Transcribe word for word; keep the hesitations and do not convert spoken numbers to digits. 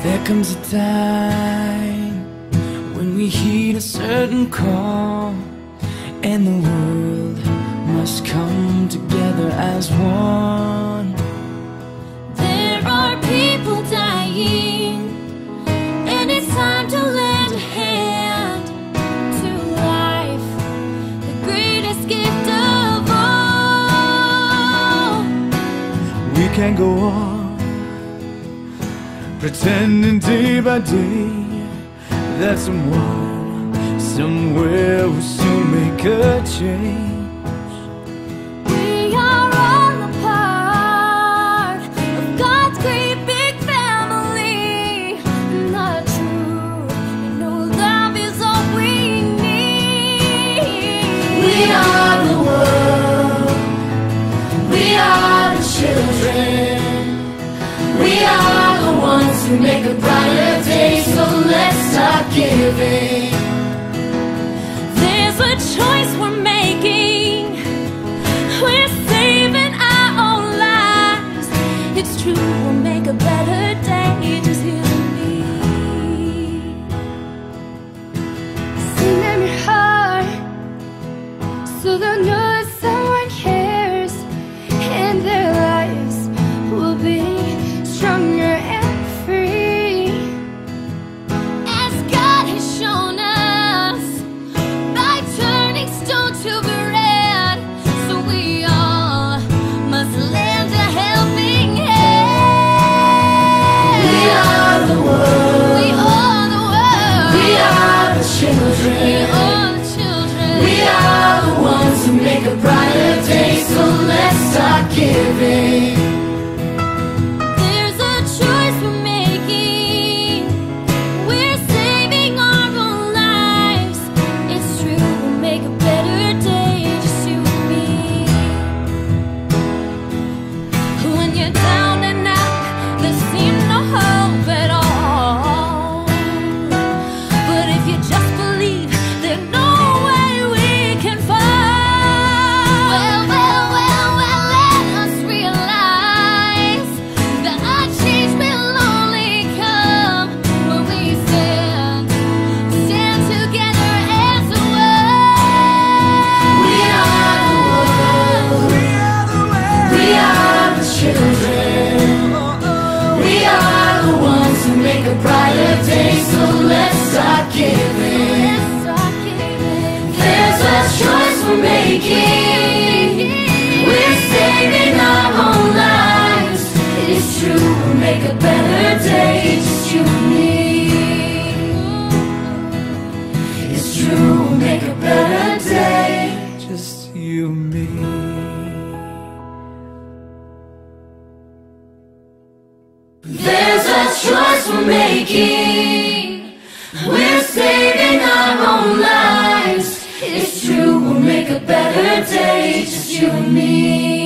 There comes a time when we heed a certain call, and the world must come together as one. There are people dying, and it's time to lend a hand to life, the greatest gift of all. We can't go on pretending day by day that someone, somewhere will soon make a change. We are all a part of God's great big family, and the truth, you know, love is all we need. We are the world, we are the children, we are the ones who make a brighter day, so let's start giving. There's a choice we're making, we're saving our own lives. It's true, we'll make a better day, just you and me. Sing them your heart, so they'll know that someone cares, and their lives will be stronger and free, as God has shown us by turning stone to bread. So we all must lend a helping hand. We are the world, we are the world, we are the children, we are the children, we are the ones who make a brighter day, so let's start giving. A brighter day, so let's start giving. There's a choice we're making, we're saving our own lives. It's true, we'll make a better day, just you and me. It's true, we'll make a better day, Just you and me. There's a choice we're making, we're saving our own lives. It's true, we'll make a better day, just you and me.